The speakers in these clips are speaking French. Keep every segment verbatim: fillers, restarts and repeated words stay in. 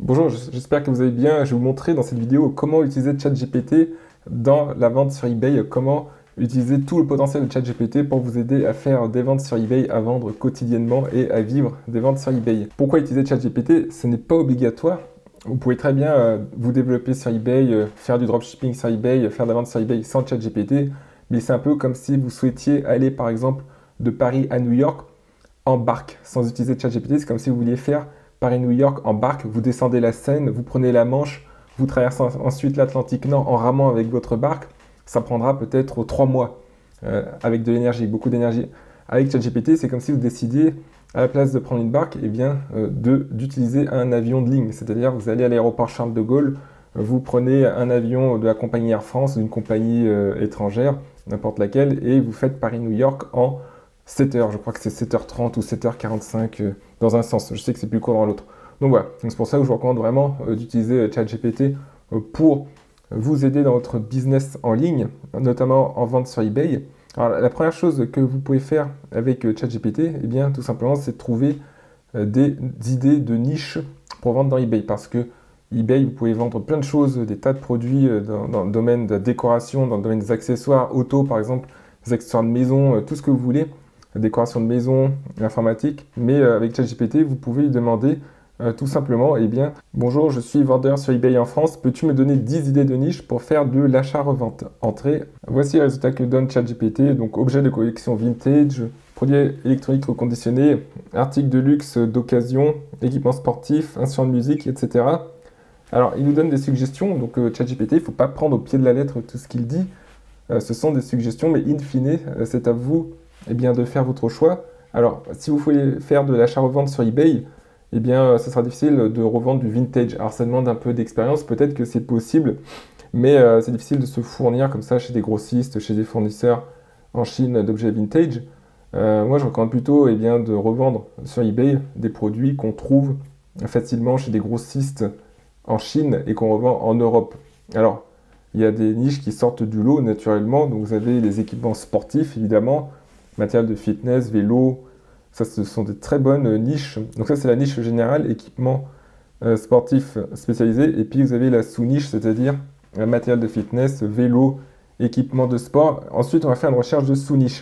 Bonjour, j'espère que vous allez bien. Je vais vous montrer dans cette vidéo comment utiliser ChatGPT dans la vente sur eBay, comment utiliser tout le potentiel de ChatGPT pour vous aider à faire des ventes sur eBay, à vendre quotidiennement et à vivre des ventes sur eBay. Pourquoi utiliser ChatGPT? Ce n'est pas obligatoire. Vous pouvez très bien euh, vous développer sur eBay, euh, faire du dropshipping sur eBay, faire des ventes sur eBay sans ChatGPT, mais c'est un peu comme si vous souhaitiez aller par exemple de Paris à New York en barque sans utiliser ChatGPT. C'est comme si vous vouliez faire Paris-New York en barque, vous descendez la Seine, vous prenez la Manche, vous traversez ensuite l'Atlantique Nord en ramant avec votre barque. Ça prendra peut-être trois mois euh, avec de l'énergie, beaucoup d'énergie. Avec ChatGPT, c'est comme si vous décidiez, à la place de prendre une barque, eh bien, euh, d'utiliser un avion de ligne. C'est-à-dire, vous allez à l'aéroport Charles de Gaulle, vous prenez un avion de la compagnie Air France, d'une compagnie euh, étrangère, n'importe laquelle, et vous faites Paris-New York en sept heures, je crois que c'est sept heures trente ou sept heures quarante-cinq euh, dans un sens, je sais que c'est plus court dans l'autre. Donc voilà, c'est pour ça que je vous recommande vraiment euh, d'utiliser euh, ChatGPT euh, pour vous aider dans votre business en ligne, notamment en vente sur eBay. Alors la première chose que vous pouvez faire avec euh, ChatGPT, eh bien tout simplement, c'est de trouver euh, des idées de niche pour vendre dans eBay, parce que eBay, vous pouvez vendre plein de choses, des tas de produits euh, dans, dans le domaine de la décoration, dans le domaine des accessoires, auto par exemple, des accessoires de maison, euh, tout ce que vous voulez. Décoration de maison, l'informatique, mais euh, avec ChatGPT, vous pouvez lui demander euh, tout simplement, eh bien, bonjour, je suis vendeur sur eBay en France, peux-tu me donner dix idées de niche pour faire de l'achat-revente? Entrée, voici le résultat que donne ChatGPT, donc objet de collection vintage, produits électroniques reconditionnés, articles de luxe d'occasion, équipements sportifs, instruments de musique, et cetera. Alors, il nous donne des suggestions, donc euh, ChatGPT, il ne faut pas prendre au pied de la lettre tout ce qu'il dit, euh, ce sont des suggestions, mais in fine, euh, c'est à vous eh bien, de faire votre choix. Alors, si vous voulez faire de l'achat-revente sur eBay, eh bien, ce sera difficile de revendre du vintage. Alors, ça demande un peu d'expérience, peut-être que c'est possible, mais euh, c'est difficile de se fournir comme ça chez des grossistes, chez des fournisseurs en Chine d'objets vintage. Euh, moi, je recommande plutôt eh bien, de revendre sur eBay des produits qu'on trouve facilement chez des grossistes en Chine et qu'on revend en Europe. Alors, il y a des niches qui sortent du lot naturellement, donc vous avez les équipements sportifs, évidemment, matériel de fitness, vélo, ça ce sont des très bonnes niches. Donc ça c'est la niche générale, équipement euh, sportif spécialisé. Et puis vous avez la sous-niche, c'est-à-dire euh, matériel de fitness, vélo, équipement de sport. Ensuite on va faire une recherche de sous-niche.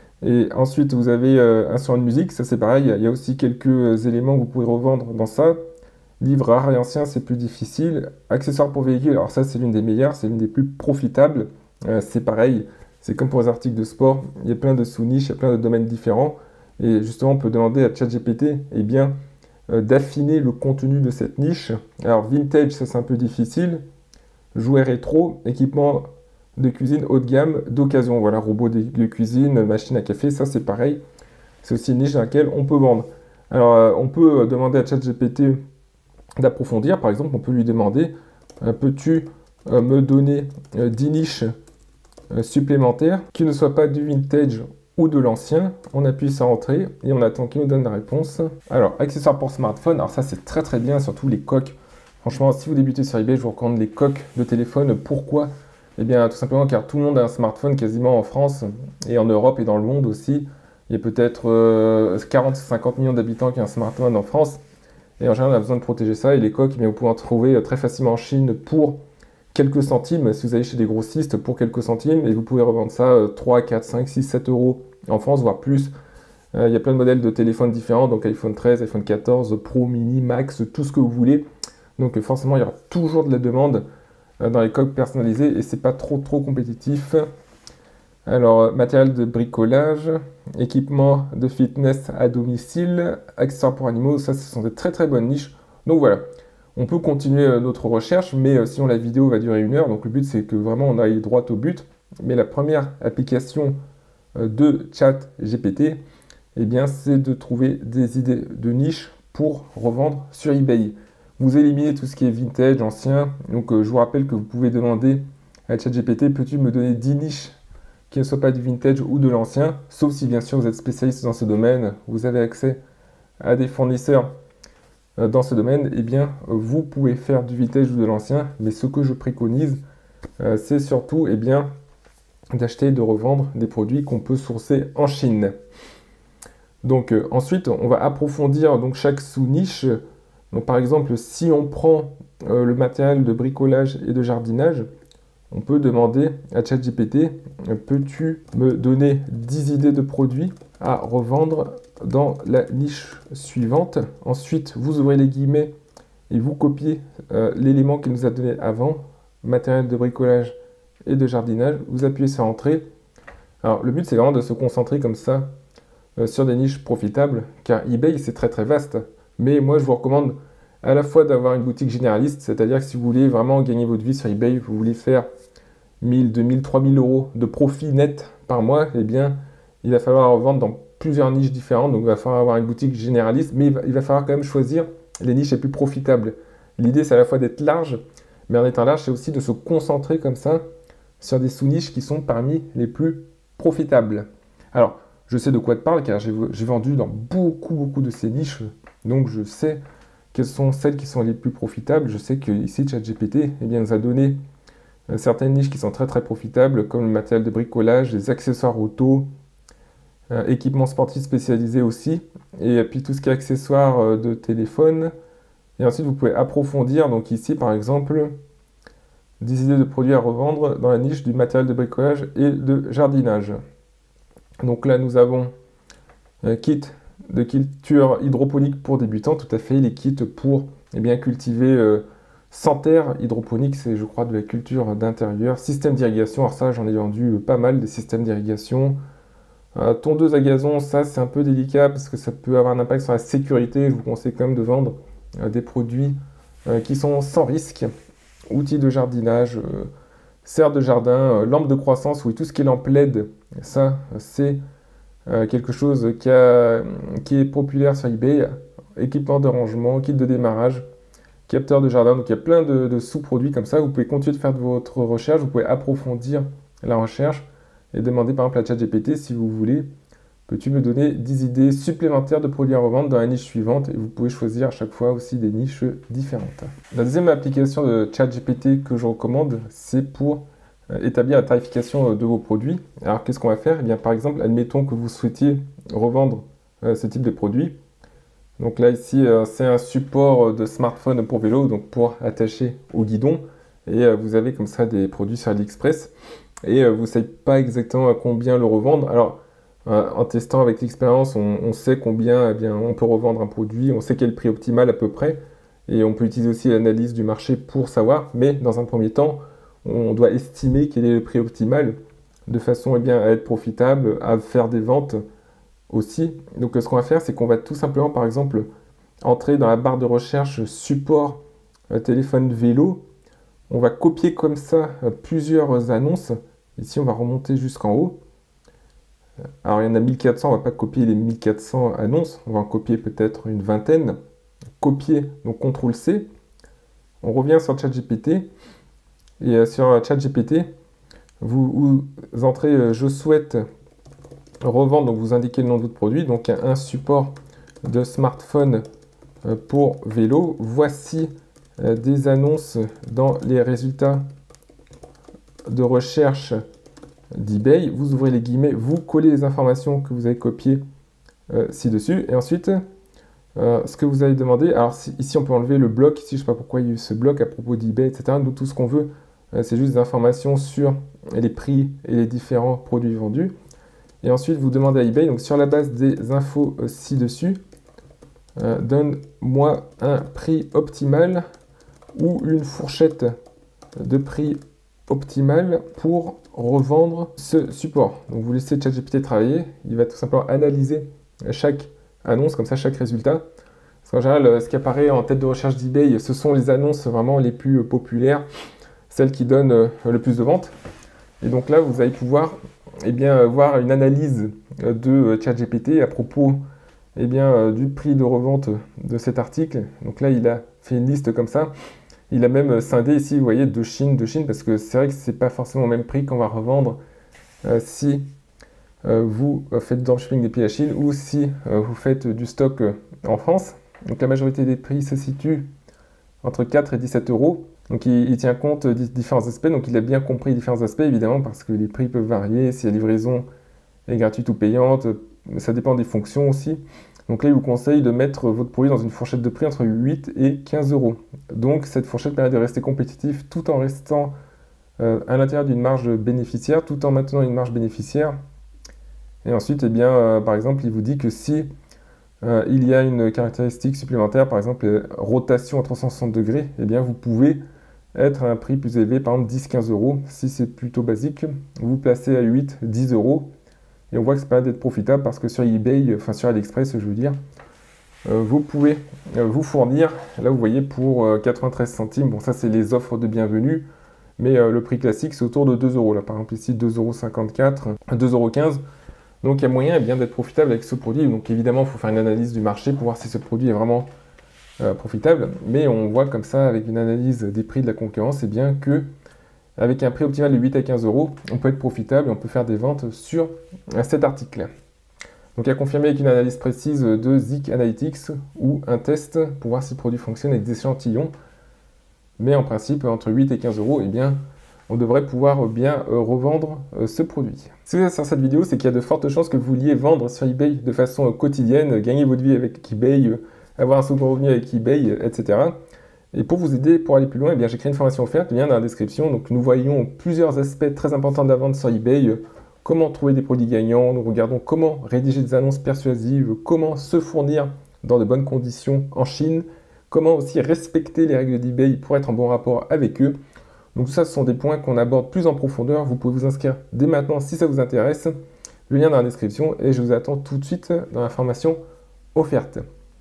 Et ensuite vous avez euh, instrument de musique, ça c'est pareil, il y a aussi quelques éléments que vous pouvez revendre dans ça. Livres rares et anciens, c'est plus difficile. Accessoires pour véhicules, alors ça c'est l'une des meilleures, c'est l'une des plus profitables. Euh, c'est pareil. C'est comme pour les articles de sport, il y a plein de sous-niches, il y a plein de domaines différents. Et justement, on peut demander à ChatGPT eh bien, euh, d'affiner le contenu de cette niche. Alors, vintage, ça c'est un peu difficile. Jouets rétro, équipement de cuisine haut de gamme, d'occasion. Voilà, robots de, de cuisine, machine à café, ça c'est pareil. C'est aussi une niche dans laquelle on peut vendre. Alors, euh, on peut demander à ChatGPT d'approfondir. Par exemple, on peut lui demander euh, peux-tu euh, me donner euh, dix niches supplémentaire qui ne soit pas du vintage ou de l'ancien. On appuie sur entrée et on attend qu'il nous donne la réponse. Alors, accessoires pour smartphone, alors ça c'est très très bien, surtout les coques. Franchement, si vous débutez sur eBay, je vous recommande les coques de téléphone. Pourquoi? Eh bien, tout simplement car tout le monde a un smartphone quasiment en France et en Europe et dans le monde aussi. Il y a peut-être euh, quarante à cinquante millions d'habitants qui ont un smartphone en France. Et en général, on a besoin de protéger ça. Et les coques, eh bien, vous pouvez en trouver très facilement en Chine pour quelques centimes, si vous allez chez des grossistes pour quelques centimes, et vous pouvez revendre ça euh, trois, quatre, cinq, six, sept euros en France, voire plus. Euh, il y a plein de modèles de téléphones différents, donc iPhone treize, iPhone quatorze, Pro, Mini, Max, tout ce que vous voulez. Donc euh, forcément, il y aura toujours de la demande euh, dans les coques personnalisées, et c'est pas trop trop compétitif. Alors, euh, matériel de bricolage, équipement de fitness à domicile, accessoires pour animaux, ça ce sont des très très bonnes niches. Donc voilà. On peut continuer notre recherche, mais sinon la vidéo va durer une heure, donc le but c'est que vraiment on aille droit au but. Mais la première application de ChatGPT, eh bien, c'est de trouver des idées de niche pour revendre sur eBay. Vous éliminez tout ce qui est vintage, ancien, donc je vous rappelle que vous pouvez demander à ChatGPT, peux-tu me donner dix niches qui ne soient pas du vintage ou de l'ancien, sauf si bien sûr vous êtes spécialiste dans ce domaine, vous avez accès à des fournisseurs dans ce domaine, eh bien, vous pouvez faire du vintage ou de l'ancien, mais ce que je préconise, euh, c'est surtout eh bien, d'acheter et de revendre des produits qu'on peut sourcer en Chine. Donc euh, ensuite, on va approfondir donc, chaque sous-niche Donc par exemple, si on prend euh, le matériel de bricolage et de jardinage, on peut demander à ChatGPT, peux-tu me donner dix idées de produits à revendre dans la niche suivante? Ensuite, vous ouvrez les guillemets et vous copiez euh, l'élément qu'il nous a donné avant, matériel de bricolage et de jardinage, vous appuyez sur Entrée. Alors le but c'est vraiment de se concentrer comme ça euh, sur des niches profitables, car eBay c'est très très vaste, mais moi je vous recommande à la fois d'avoir une boutique généraliste, c'est-à-dire que si vous voulez vraiment gagner votre vie sur eBay, vous voulez faire mille, deux mille, trois mille euros de profit net par mois, eh bien il va falloir vendre dans plusieurs niches différentes, donc il va falloir avoir une boutique généraliste, mais il va, il va falloir quand même choisir les niches les plus profitables. L'idée c'est à la fois d'être large, mais en étant large c'est aussi de se concentrer comme ça sur des sous-niches qui sont parmi les plus profitables. Alors, je sais de quoi te parle car j'ai vendu dans beaucoup, beaucoup de ces niches, donc je sais quelles sont celles qui sont les plus profitables. Je sais que ici, ChatGPT eh bien, nous a donné euh, certaines niches qui sont très, très profitables, comme le matériel de bricolage, les accessoires auto, euh, équipements sportifs spécialisés aussi, et puis tout ce qui est accessoires euh, de téléphone. Et ensuite, vous pouvez approfondir, donc ici, par exemple, dix idées de produits à revendre dans la niche du matériel de bricolage et de jardinage. Donc là, nous avons un kit de culture hydroponique pour débutants, tout à fait, les kits pour eh bien, cultiver euh, sans terre. Hydroponique, c'est je crois de la culture d'intérieur. Système d'irrigation, alors ça j'en ai vendu pas mal, des systèmes d'irrigation. Euh, tondeuse à gazon, ça c'est un peu délicat parce que ça peut avoir un impact sur la sécurité. Je vous conseille quand même de vendre euh, des produits euh, qui sont sans risque. Outils de jardinage, euh, serre de jardin, euh, lampe de croissance, oui, tout ce qui est lampe L E D, ça c'est euh, quelque chose qui, a, qui est populaire sur eBay. Équipement de rangement, kit de démarrage, capteur de jardin, donc il y a plein de, de sous-produits comme ça. Vous pouvez continuer de faire de votre recherche, vous pouvez approfondir la recherche et demander par exemple à ChatGPT si vous voulez, peux-tu me donner dix idées supplémentaires de produits à revendre dans la niche suivante? Et vous pouvez choisir à chaque fois aussi des niches différentes. La deuxième application de ChatGPT que je recommande, c'est pour établir la tarification de vos produits. Alors qu'est-ce qu'on va faire? Eh bien, par exemple, admettons que vous souhaitiez revendre euh, ce type de produit. Donc là, ici, euh, c'est un support de smartphone pour vélo, donc pour attacher au guidon. Et euh, vous avez comme ça des produits sur AliExpress. Et euh, vous ne savez pas exactement à combien le revendre. Alors, en testant avec l'expérience, on, on sait combien eh bien, on peut revendre un produit, on sait quel prix optimal à peu près, et on peut utiliser aussi l'analyse du marché pour savoir, mais dans un premier temps, on doit estimer quel est le prix optimal, de façon eh bien, à être profitable, à faire des ventes aussi. Donc ce qu'on va faire, c'est qu'on va tout simplement, par exemple, entrer dans la barre de recherche support euh, téléphone vélo, on va copier comme ça euh, plusieurs annonces, ici on va remonter jusqu'en haut. Alors il y en a mille quatre cents, on ne va pas copier les mille quatre cents annonces, on va en copier peut-être une vingtaine. Copier, donc contrôle C. On revient sur ChatGPT. Et euh, sur ChatGPT, vous, vous entrez euh, je souhaite revendre, donc vous indiquez le nom de votre produit, donc un support de smartphone euh, pour vélo. Voici euh, des annonces dans les résultats de recherche d'eBay, vous ouvrez les guillemets, vous collez les informations que vous avez copiées euh, ci-dessus, et ensuite, euh, ce que vous allez demander, alors si, ici on peut enlever le bloc, ici je ne sais pas pourquoi il y a eu ce bloc à propos d'eBay, et cetera. Nous tout ce qu'on veut, euh, c'est juste des informations sur les prix et les différents produits vendus. Et ensuite vous demandez à eBay, donc sur la base des infos euh, ci-dessus, euh, donne-moi un prix optimal ou une fourchette de prix optimal pour revendre ce support. Donc vous laissez ChatGPT travailler, il va tout simplement analyser chaque annonce, comme ça chaque résultat. Parce qu'en général, ce qui apparaît en tête de recherche d'eBay, ce sont les annonces vraiment les plus populaires, celles qui donnent le plus de ventes. Et donc là, vous allez pouvoir eh bien, voir une analyse de ChatGPT à propos eh bien, du prix de revente de cet article. Donc là, il a fait une liste comme ça. Il a même scindé ici, vous voyez, de Chine, de Chine, parce que c'est vrai que ce n'est pas forcément au même prix qu'on va revendre euh, si euh, vous faites du dropshipping des pays à Chine ou si euh, vous faites du stock euh, en France. Donc la majorité des prix se situe entre quatre et dix-sept euros. Donc il, il tient compte des différents aspects, donc il a bien compris les différents aspects évidemment parce que les prix peuvent varier, si la livraison est gratuite ou payante, ça dépend des fonctions aussi. Donc là, il vous conseille de mettre votre produit dans une fourchette de prix entre huit et quinze euros. Donc cette fourchette permet de rester compétitif tout en restant euh, à l'intérieur d'une marge bénéficiaire, tout en maintenant une marge bénéficiaire. Et ensuite, eh bien, euh, par exemple, il vous dit que si euh, il y a une caractéristique supplémentaire, par exemple, euh, rotation à trois cent soixante degrés, eh bien, vous pouvez être à un prix plus élevé, par exemple dix à quinze euros. Si c'est plutôt basique, vous vous placez à huit à dix euros. Et on voit que ça permet d'être profitable parce que sur eBay, enfin sur AliExpress, je veux dire, euh, vous pouvez euh, vous fournir, là vous voyez, pour euh, quatre-vingt-treize centimes. Bon, ça c'est les offres de bienvenue, mais euh, le prix classique c'est autour de deux euros. Là, par exemple, ici deux euros cinquante-quatre, deux euros quinze. Donc il y a moyen eh bien d'être profitable avec ce produit. Donc évidemment, il faut faire une analyse du marché pour voir si ce produit est vraiment euh, profitable. Mais on voit comme ça, avec une analyse des prix de la concurrence, eh bien que avec un prix optimal de huit à quinze euros, on peut être profitable et on peut faire des ventes sur cet article. Donc à confirmer avec une analyse précise de Zik Analytics ou un test pour voir si le produit fonctionne avec des échantillons. Mais en principe, entre huit et quinze euros, eh bien, on devrait pouvoir bien revendre ce produit. Si vous êtes sur cette vidéo, c'est qu'il y a de fortes chances que vous vouliez vendre sur eBay de façon quotidienne, gagner votre vie avec eBay, avoir un second revenu avec eBay, et cetera. Et pour vous aider, pour aller plus loin, eh bien, j'ai créé une formation offerte, lien dans la description. Donc nous voyons plusieurs aspects très importants de la vente sur eBay, comment trouver des produits gagnants, nous regardons comment rédiger des annonces persuasives, comment se fournir dans de bonnes conditions en Chine, comment aussi respecter les règles d'eBay pour être en bon rapport avec eux. Donc tout ça, ce sont des points qu'on aborde plus en profondeur. Vous pouvez vous inscrire dès maintenant si ça vous intéresse. Le lien dans la description et je vous attends tout de suite dans la formation offerte.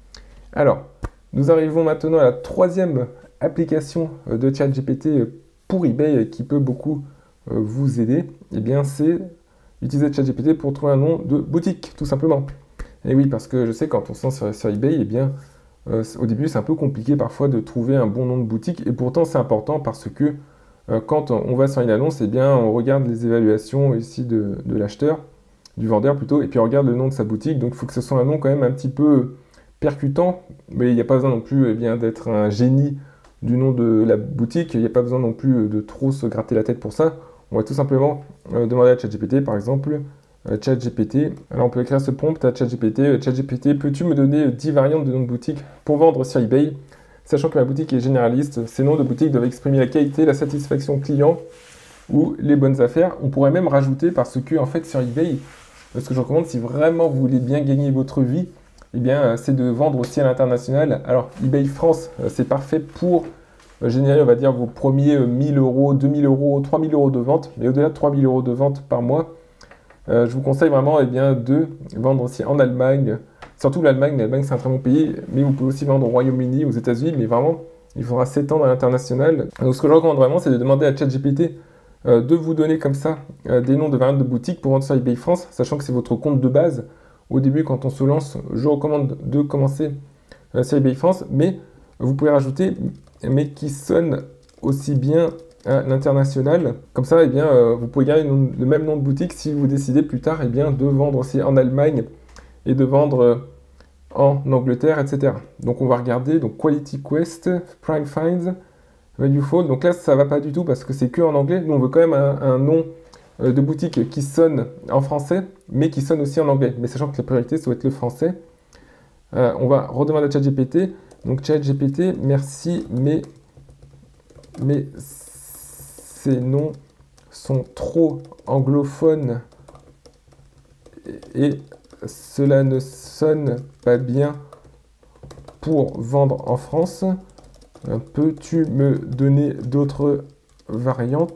Alors, nous arrivons maintenant à la troisième application de ChatGPT pour eBay qui peut beaucoup vous aider. Eh bien, c'est utiliser ChatGPT pour trouver un nom de boutique, tout simplement. Et oui, parce que je sais, quand on se lance sur, sur eBay, eh bien, euh, au début, c'est un peu compliqué parfois de trouver un bon nom de boutique. Et pourtant, c'est important parce que euh, quand on va sur une annonce, eh bien, on regarde les évaluations ici de, de l'acheteur, du vendeur plutôt, et puis on regarde le nom de sa boutique. Donc, il faut que ce soit un nom quand même un petit peu percutant, mais il n'y a pas besoin non plus eh bien, d'être un génie du nom de la boutique, il n'y a pas besoin non plus de trop se gratter la tête pour ça. On va tout simplement euh, demander à ChatGPT, par exemple, euh, ChatGPT, alors on peut écrire ce prompt à ChatGPT, euh, ChatGPT, peux-tu me donner dix variantes de noms de boutique pour vendre sur eBay, sachant que ma boutique est généraliste, ces noms de boutique doivent exprimer la qualité, la satisfaction client ou les bonnes affaires. On pourrait même rajouter, parce que en fait sur eBay, ce que je recommande, si vraiment vous voulez bien gagner votre vie, eh bien, c'est de vendre aussi à l'international. Alors, eBay France, c'est parfait pour générer, on va dire, vos premiers mille euros, deux mille euros, trois mille euros de vente. Mais au-delà de trois mille euros de vente par mois, euh, je vous conseille vraiment eh bien, de vendre aussi en Allemagne. Surtout l'Allemagne, l'Allemagne c'est un très bon pays, mais vous pouvez aussi vendre au Royaume-Uni, aux États-Unis, mais vraiment, il faudra s'étendre à l'international. Donc, ce que je recommande vraiment, c'est de demander à ChatGPT euh, de vous donner comme ça euh, des noms de variantes de boutiques pour vendre sur eBay France, sachant que c'est votre compte de base. Au début, quand on se lance, je recommande de commencer euh, sur eBay France, mais vous pouvez rajouter, mais qui sonne aussi bien à l'international. Comme ça, eh bien, euh, vous pouvez garder le, le même nom de boutique si vous décidez plus tard eh bien, de vendre aussi en Allemagne et de vendre euh, en Angleterre, et cetera. Donc, on va regarder donc Quality Quest, Prime Finds, Value Fall. Donc là, ça ne va pas du tout parce que c'est que en anglais. Nous, on veut quand même un, un nom de boutique qui sonne en français, mais qui sonne aussi en anglais. Mais sachant que la priorité, ça doit être le français. Euh, on va redemander à ChatGPT. Donc ChatGPT, merci, mais, mais ces noms sont trop anglophones et, et cela ne sonne pas bien pour vendre en France. Euh, peux-tu me donner d'autres variantes ?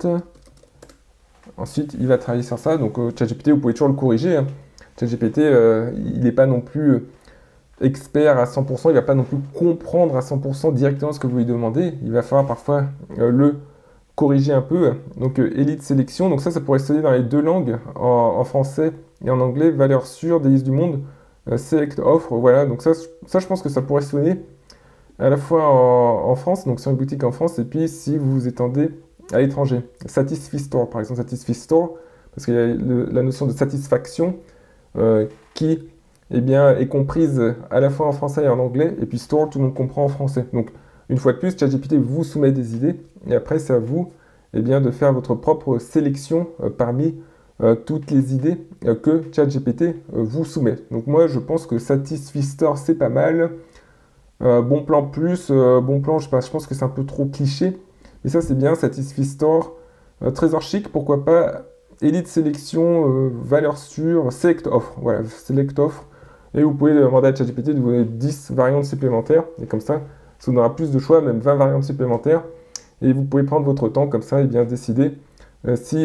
Ensuite, il va travailler sur ça. Donc, euh, ChatGPT, vous pouvez toujours le corriger. Hein. ChatGPT, euh, il n'est pas non plus euh, expert à cent pour cent. Il ne va pas non plus comprendre à cent pour cent directement ce que vous lui demandez. Il va falloir parfois euh, le corriger un peu. Donc, euh, Elite Sélection. Donc, ça, ça pourrait sonner dans les deux langues, en, en français et en anglais. Valeur sûre, délice du monde, euh, Select Offre. Voilà. Donc, ça, ça, je pense que ça pourrait sonner à la fois en, en France, donc sur une boutique en France, et puis si vous vous étendez à l'étranger. Satisfy Store, par exemple, Satisfy Store, parce qu'il y a le, la notion de satisfaction euh, qui eh bien, est comprise à la fois en français et en anglais, et puis Store, tout le monde comprend en français. Donc, une fois de plus, ChatGPT vous soumet des idées, et après, c'est à vous eh bien, de faire votre propre sélection euh, parmi euh, toutes les idées euh, que ChatGPT euh, vous soumet. Donc moi, je pense que Satisfeaster, c'est pas mal. Euh, bon plan plus, euh, bon plan, je sais pas, je pense que c'est un peu trop cliché. Mais ça, c'est bien, Satisfeaster, euh, Trésor chic, pourquoi pas. Elite sélection, euh, valeur sûre, select offre. Voilà, select offre. Et vous pouvez demander à ChatGPT de vous donner dix variantes supplémentaires. Et comme ça, ça vous donnera plus de choix, même vingt variantes supplémentaires. Et vous pouvez prendre votre temps comme ça et bien décider euh, si,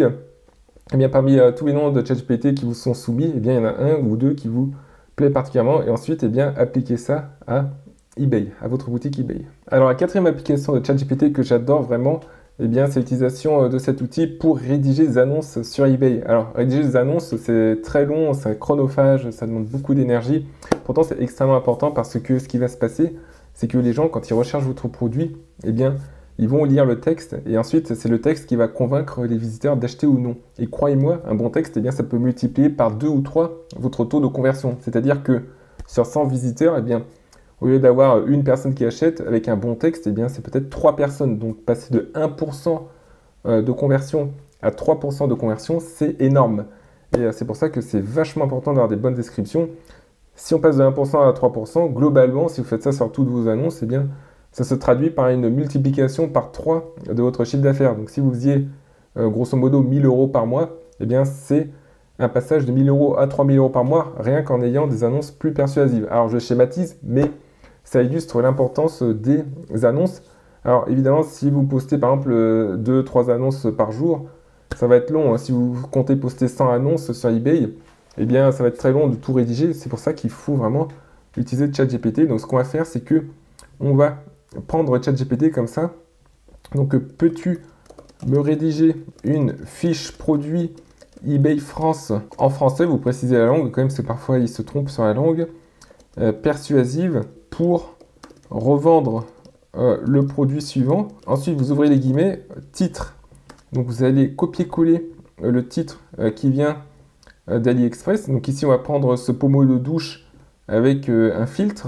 eh bien, parmi euh, tous les noms de ChatGPT qui vous sont soumis, eh bien, il y en a un ou deux qui vous plaît particulièrement. Et ensuite, eh bien, appliquez ça à eBay, à votre boutique eBay. Alors, la quatrième application de ChatGPT que j'adore vraiment, eh bien, c'est l'utilisation de cet outil pour rédiger des annonces sur eBay. Alors, rédiger des annonces, c'est très long, c'est chronophage, ça demande beaucoup d'énergie. Pourtant, c'est extrêmement important parce que ce qui va se passer, c'est que les gens, quand ils recherchent votre produit, eh bien, ils vont lire le texte et ensuite, c'est le texte qui va convaincre les visiteurs d'acheter ou non. Et croyez-moi, un bon texte, eh bien, ça peut multiplier par deux ou trois votre taux de conversion. C'est-à-dire que sur cent visiteurs, eh bien, au lieu d'avoir une personne qui achète avec un bon texte, eh bien, c'est peut-être trois personnes. Donc, passer de un pour cent de conversion à trois pour cent de conversion, c'est énorme. Et c'est pour ça que c'est vachement important d'avoir des bonnes descriptions. Si on passe de un pour cent à trois pour cent, globalement, si vous faites ça sur toutes vos annonces, eh bien, ça se traduit par une multiplication par trois de votre chiffre d'affaires. Donc, si vous faisiez euh, grosso modo mille euros par mois, eh bien, c'est un passage de mille euros à trois mille euros par mois, rien qu'en ayant des annonces plus persuasives. Alors, je schématise, mais ça illustre l'importance des annonces. Alors, évidemment, si vous postez par exemple deux trois annonces par jour, ça va être long. Hein. Si vous comptez poster cent annonces sur eBay, eh bien, ça va être très long de tout rédiger. C'est pour ça qu'il faut vraiment utiliser ChatGPT. Donc, ce qu'on va faire, c'est que on va prendre ChatGPT comme ça. Donc, peux-tu me rédiger une fiche produit eBay France en français? Vous précisez la langue, quand même, parce que parfois, il se trompe sur la langue. Euh, persuasive pour revendre euh, le produit suivant. Ensuite, vous ouvrez les guillemets, titre. Donc, vous allez copier-coller euh, le titre euh, qui vient d'AliExpress. Donc ici, on va prendre ce pommeau de douche avec euh, un filtre.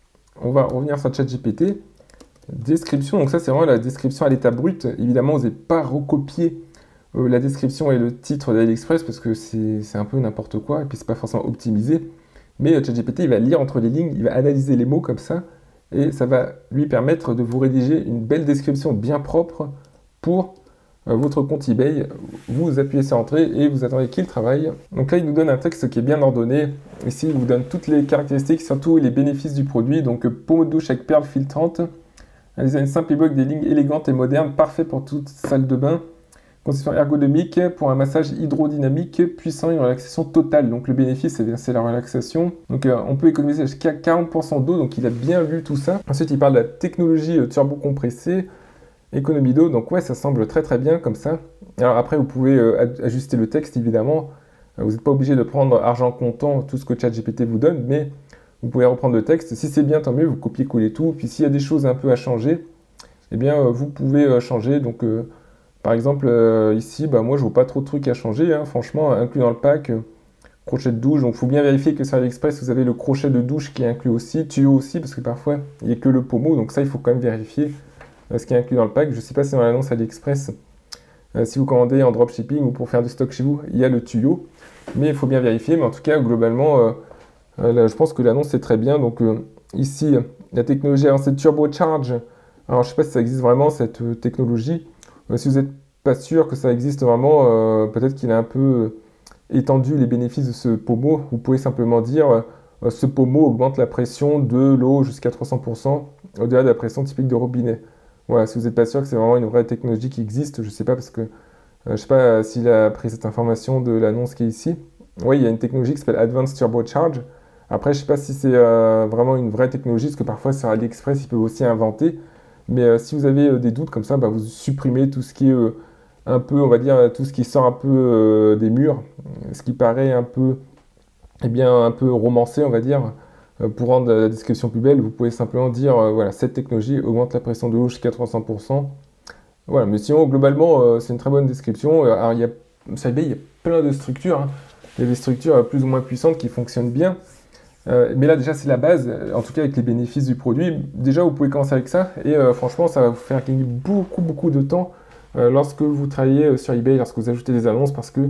On va revenir sur ChatGPT. Description, donc ça, c'est vraiment la description à l'état brut. Évidemment, vous n'avez pas recopié euh, la description et le titre d'AliExpress parce que c'est un peu n'importe quoi et puis c'est pas forcément optimisé. Mais euh, ChatGPT, il va lire entre les lignes, il va analyser les mots comme ça et ça va lui permettre de vous rédiger une belle description bien propre pour votre compte eBay, vous appuyez sur Entrée et vous attendez qu'il travaille. Donc là, il nous donne un texte qui est bien ordonné. Ici, il vous donne toutes les caractéristiques, surtout les bénéfices du produit. Donc, pommeau de douche avec perles filtrantes, un design simple et beau avec des lignes élégantes et modernes, parfait pour toute salle de bain. Conception ergonomique pour un massage hydrodynamique puissant et une relaxation totale. Donc, le bénéfice, c'est la relaxation. Donc, euh, on peut économiser jusqu'à quarante pour cent d'eau. Donc, il a bien vu tout ça. Ensuite, il parle de la technologie turbo-compressée. Économie d'eau, donc ouais, ça semble très très bien comme ça. Alors après, vous pouvez euh, ajuster le texte, évidemment. Euh, vous n'êtes pas obligé de prendre argent comptant, tout ce que ChatGPT vous donne, mais vous pouvez reprendre le texte. Si c'est bien, tant mieux, vous copiez-collez tout. Puis s'il y a des choses un peu à changer, eh bien, euh, vous pouvez euh, changer. Donc, euh, par exemple, euh, ici, bah, moi, je ne vois pas trop de trucs à changer. Hein. Franchement, inclus dans le pack, euh, crochet de douche. Donc, il faut bien vérifier que sur AliExpress, vous avez le crochet de douche qui est inclus aussi, tuyau aussi, parce que parfois, il n'y a que le pommeau. Donc ça, il faut quand même vérifier ce qui est inclus dans le pack. Je ne sais pas si dans l'annonce AliExpress, euh, si vous commandez en dropshipping ou pour faire du stock chez vous, il y a le tuyau. Mais il faut bien vérifier. Mais en tout cas, globalement, euh, euh, là, je pense que l'annonce est très bien. Donc euh, ici, la technologie avancée turbocharge. Alors, je ne sais pas si ça existe vraiment, cette euh, technologie. Euh, si vous n'êtes pas sûr que ça existe vraiment, euh, peut-être qu'il a un peu étendu les bénéfices de ce pommeau. Vous pouvez simplement dire euh, ce pommeau augmente la pression de l'eau jusqu'à trois cents pour cent au-delà de la pression typique de robinet. Voilà, si vous n'êtes pas sûr que c'est vraiment une vraie technologie qui existe, je ne sais pas parce que euh, je ne sais pas s'il a pris cette information de l'annonce qui est ici. Oui, il y a une technologie qui s'appelle Advanced Turbocharge. Après, je ne sais pas si c'est euh, vraiment une vraie technologie, parce que parfois sur AliExpress, ils peuvent aussi inventer. Mais euh, si vous avez euh, des doutes comme ça, bah, vous supprimez tout ce qui est euh, un peu, on va dire, tout ce qui sort un peu euh, des murs, ce qui paraît un peu, eh bien, un peu romancé, on va dire. Pour rendre la description plus belle, vous pouvez simplement dire euh, voilà, cette technologie augmente la pression de l'eau jusqu'à trois cents pour cent. Voilà, mais sinon, globalement, euh, c'est une très bonne description. Alors, il y a, sur eBay, il y a plein de structures. Hein. Il y a des structures plus ou moins puissantes qui fonctionnent bien. Euh, mais là, déjà, c'est la base, en tout cas avec les bénéfices du produit. Déjà, vous pouvez commencer avec ça. Et euh, franchement, ça va vous faire gagner beaucoup, beaucoup de temps euh, lorsque vous travaillez sur eBay, lorsque vous ajoutez des annonces, parce que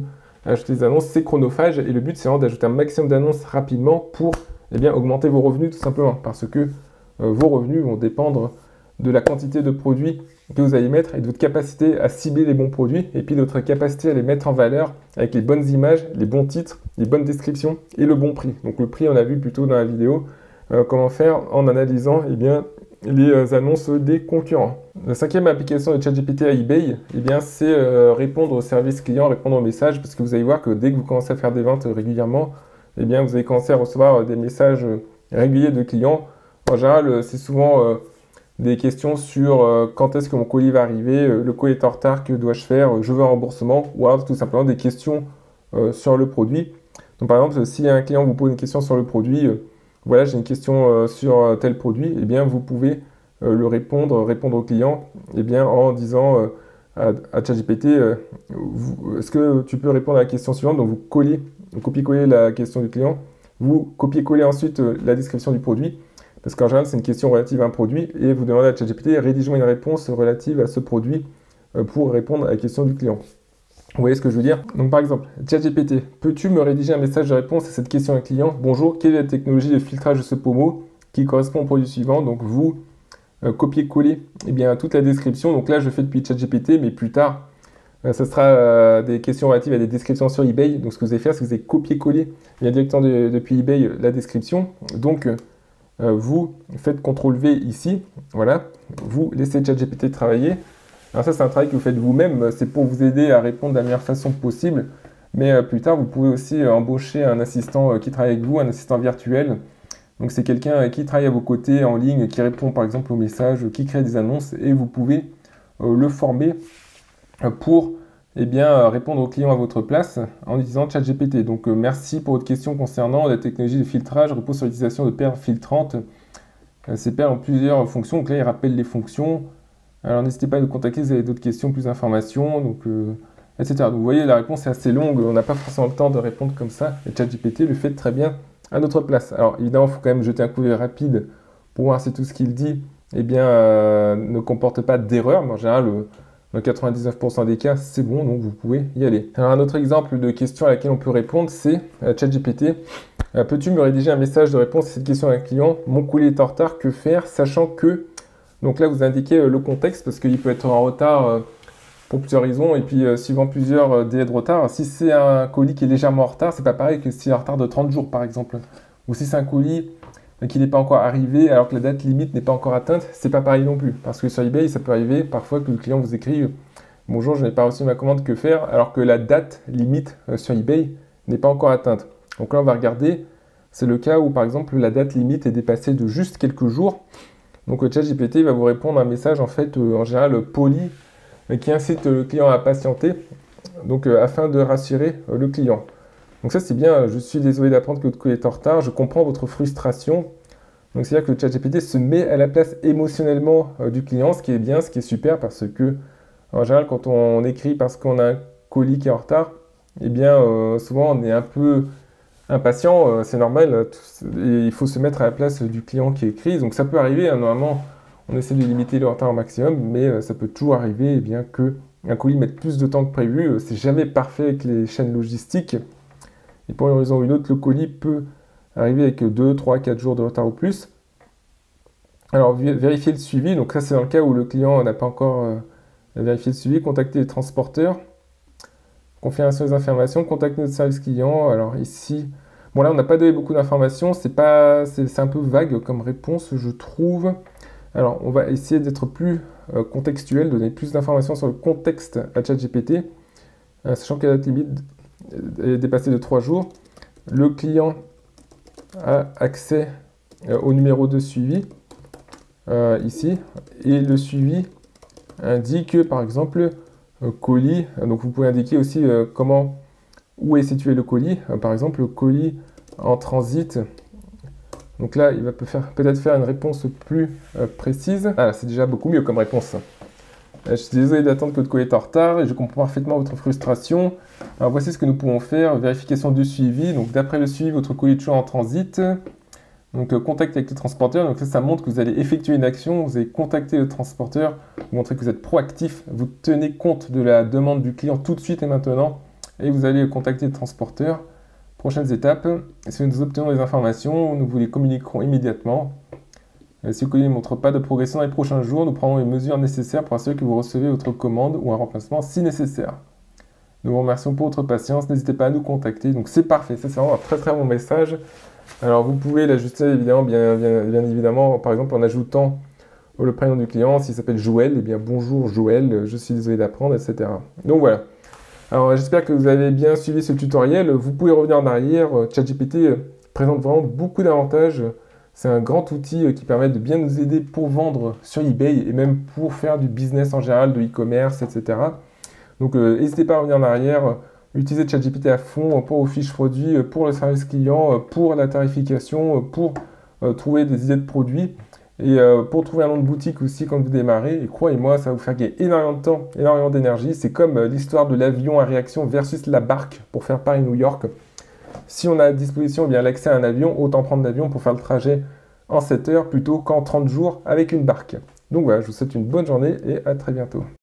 ajouter des annonces, c'est chronophage. Et le but, c'est vraiment d'ajouter un maximum d'annonces rapidement pour eh bien, augmenter vos revenus tout simplement. Parce que euh, vos revenus vont dépendre de la quantité de produits que vous allez mettre et de votre capacité à cibler les bons produits et puis de votre capacité à les mettre en valeur avec les bonnes images, les bons titres, les bonnes descriptions et le bon prix. Donc le prix, on a vu plutôt dans la vidéo euh, comment faire en analysant eh bien, les euh, annonces des concurrents. La cinquième application de ChatGPT à eBay, eh bien, c'est euh, répondre aux services clients, répondre aux messages, parce que vous allez voir que dès que vous commencez à faire des ventes régulièrement, eh bien, vous allez commencer à recevoir des messages réguliers de clients. En général, c'est souvent euh, des questions sur euh, quand est-ce que mon colis va arriver, euh, le colis est en retard, que dois-je faire, je veux un remboursement, ou alors tout simplement des questions euh, sur le produit. Donc par exemple, si un client vous pose une question sur le produit, euh, voilà, j'ai une question euh, sur euh, tel produit, eh bien vous pouvez euh, le répondre, répondre au client, eh bien en disant euh, à, à ChatGPT, euh, est-ce que tu peux répondre à la question suivante, donc vous collez, vous copiez-collez la question du client, vous copiez-collez ensuite euh, la description du produit, parce qu'en général, c'est une question relative à un produit, et vous demandez à ChatGPT, rédige-moi une réponse relative à ce produit euh, pour répondre à la question du client. Vous voyez ce que je veux dire? Donc par exemple, ChatGPT, peux-tu me rédiger un message de réponse à cette question d'un client? Bonjour, quelle est la technologie de filtrage de ce pommeau qui correspond au produit suivant? Donc vous euh, copiez-coller eh bien, toute la description. Donc là, je fais depuis ChatGPT, mais plus tard, euh, ce sera euh, des questions relatives à des descriptions sur eBay. Donc ce que vous allez faire, c'est que vous allez copier-coller bien directement de, depuis eBay la description. Donc euh, vous faites contrôle V ici, voilà, vous laissez ChatGPT travailler. Alors ça, c'est un travail que vous faites vous-même, c'est pour vous aider à répondre de la meilleure façon possible. Mais euh, plus tard, vous pouvez aussi euh, embaucher un assistant euh, qui travaille avec vous, un assistant virtuel. Donc c'est quelqu'un euh, qui travaille à vos côtés en ligne, qui répond par exemple aux messages, qui crée des annonces, et vous pouvez euh, le former euh, pour eh bien, euh, répondre aux clients à votre place en utilisant ChatGPT. Donc euh, merci pour votre question concernant la technologie de filtrage, repose sur l'utilisation de paires filtrantes. Euh, ces paires ont plusieurs fonctions, donc là il rappelle les fonctions. Alors n'hésitez pas à nous contacter si vous avez d'autres questions, plus d'informations, donc, euh, et cetera. Donc vous voyez, la réponse est assez longue, on n'a pas forcément le temps de répondre comme ça, et ChatGPT le fait très bien à notre place. Alors évidemment, il faut quand même jeter un coup d'œil rapide pour voir si tout ce qu'il dit eh bien, euh, ne comporte pas d'erreur, mais en général, le, dans quatre-vingt-dix-neuf pour cent des cas, c'est bon, donc vous pouvez y aller. Alors un autre exemple de question à laquelle on peut répondre, c'est euh, ChatGPT. Euh, Peux-tu me rédiger un message de réponse à cette question d'un client? Mon colis est en retard, que faire, sachant que... Donc là, vous indiquez le contexte parce qu'il peut être en retard pour plusieurs raisons et puis suivant plusieurs délais de retard. Si c'est un colis qui est légèrement en retard, c'est pas pareil que si c'est un retard de trente jours par exemple. Ou si c'est un colis qui n'est pas encore arrivé alors que la date limite n'est pas encore atteinte, c'est pas pareil non plus. Parce que sur eBay, ça peut arriver parfois que le client vous écrit « Bonjour, je n'ai pas reçu ma commande, que faire ?» alors que la date limite sur eBay n'est pas encore atteinte. Donc là, on va regarder, c'est le cas où par exemple la date limite est dépassée de juste quelques jours. Donc le ChatGPT va vous répondre un message en fait euh, en général poli euh, qui incite le client à patienter, donc euh, afin de rassurer euh, le client. Donc ça c'est bien, je suis désolé d'apprendre que votre colis est en retard, je comprends votre frustration. Donc c'est-à-dire que le ChatGPT se met à la place émotionnellement euh, du client, ce qui est bien, ce qui est super parce que en général quand on écrit parce qu'on a un colis qui est en retard, eh bien euh, souvent on est un peu impatient, euh, c'est normal, et il faut se mettre à la place du client qui écrit. Donc ça peut arriver, hein, normalement on essaie de limiter le retard au maximum, mais euh, ça peut toujours arriver eh bien, que un colis mette plus de temps que prévu. C'est jamais parfait avec les chaînes logistiques. Et pour une raison ou une autre, le colis peut arriver avec deux, trois, quatre jours de retard ou plus. Alors vérifier le suivi, donc ça c'est dans le cas où le client n'a pas encore euh, vérifié le suivi, contacter les transporteurs. Confirmation des informations, contacter notre service client. Alors ici, bon là on n'a pas donné beaucoup d'informations, c'est pas, c'est un peu vague comme réponse je trouve. Alors on va essayer d'être plus euh, contextuel, donner plus d'informations sur le contexte à ChatGPT, euh, sachant que la date limite est dépassée de trois jours. Le client a accès euh, au numéro de suivi euh, ici, et le suivi indique par exemple colis, donc vous pouvez indiquer aussi euh, comment, où est situé le colis, euh, par exemple le colis en transit. Donc là il va peut-être peut faire une réponse plus euh, précise. Ah, c'est déjà beaucoup mieux comme réponse. Euh, je suis désolé d'attendre que votre colis est en retard et je comprends parfaitement votre frustration. Alors voici ce que nous pouvons faire, vérification du suivi. Donc d'après le suivi, votre colis est toujours en transit. Donc euh, contact avec le transporteur, donc ça, ça montre que vous allez effectuer une action, vous allez contacter le transporteur, vous montrez que vous êtes proactif, vous tenez compte de la demande du client tout de suite et maintenant, et vous allez contacter le transporteur. Prochaines étapes, si nous obtenons des informations, nous vous les communiquerons immédiatement. Si le colis ne montre pas de progression dans les prochains jours, nous prendrons les mesures nécessaires pour assurer que vous recevez votre commande ou un remplacement si nécessaire. Nous vous remercions pour votre patience, n'hésitez pas à nous contacter. Donc c'est parfait, ça c'est vraiment un très très bon message. Alors vous pouvez l'ajuster évidemment, bien, bien, bien évidemment, par exemple en ajoutant le prénom du client, s'il s'appelle Joël, eh bien bonjour Joël, je suis désolé d'apprendre, et cetera. Donc voilà. Alors j'espère que vous avez bien suivi ce tutoriel. Vous pouvez revenir en arrière. ChatGPT présente vraiment beaucoup d'avantages. C'est un grand outil qui permet de bien nous aider pour vendre sur eBay et même pour faire du business en général, de e-commerce, et cetera. Donc euh, n'hésitez pas à revenir en arrière. Utilisez ChatGPT à fond pour vos fiches produits, pour le service client, pour la tarification, pour euh, trouver des idées de produits. Et euh, pour trouver un nom de boutique aussi quand vous démarrez, et croyez-moi, ça va vous faire gagner énormément de temps, énormément d'énergie. C'est comme euh, l'histoire de l'avion à réaction versus la barque pour faire Paris-New York. Si on a à disposition eh bien l'accès à un avion, autant prendre l'avion pour faire le trajet en sept heures plutôt qu'en trente jours avec une barque. Donc voilà, je vous souhaite une bonne journée et à très bientôt.